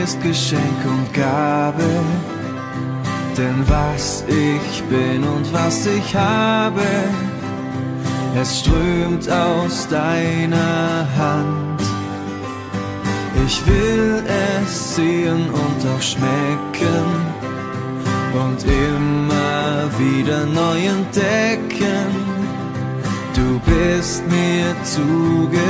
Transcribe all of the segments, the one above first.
ist Geschenk und Gabe. Denn was ich bin und was ich habe, es strömt aus deiner Hand. Ich will es sehen und auch schmecken und immer wieder neu entdecken. Du bist mir zugewandt.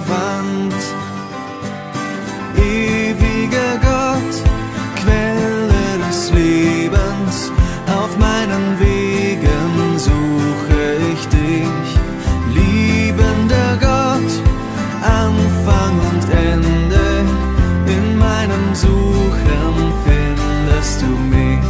Ewiger Gott, Quelle des Lebens, auf meinen Wegen suche ich dich. Liebender Gott, Anfang und Ende, in meinem Suchen findest du mich.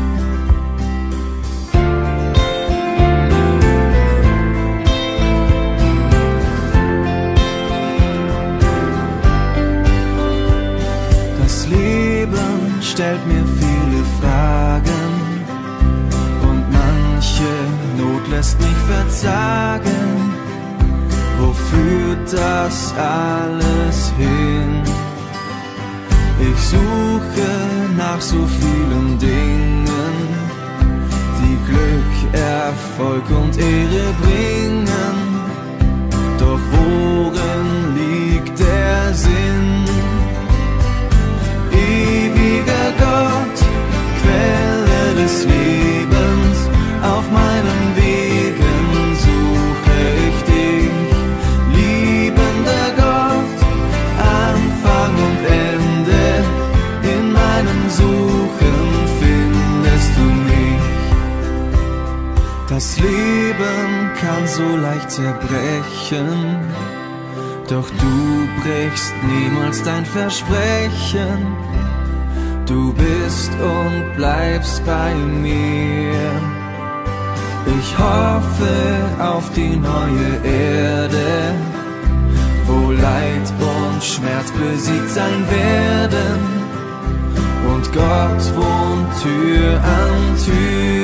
Das Leben stellt mir viele Fragen und manche Not lässt mich verzagen. Wo führt das alles hin? Ich suche nach so vielen Dingen, die Glück, Erfolg und Ehre bringen. Doch worin liegt der Sinn? Ewiger Gott, Quelle des Lebens, auf meinen Wegen suche ich dich. Liebender Gott, Anfang und Ende, in meinem Suchen findest du mich. Das Leben kann so leicht zerbrechen, doch du brichst niemals dein Versprechen. Du bist und bleibst bei mir. Ich hoffe auf die neue Erde, wo Leid und Schmerz besiegt sein werden und Gott wohnt Tür an Tür.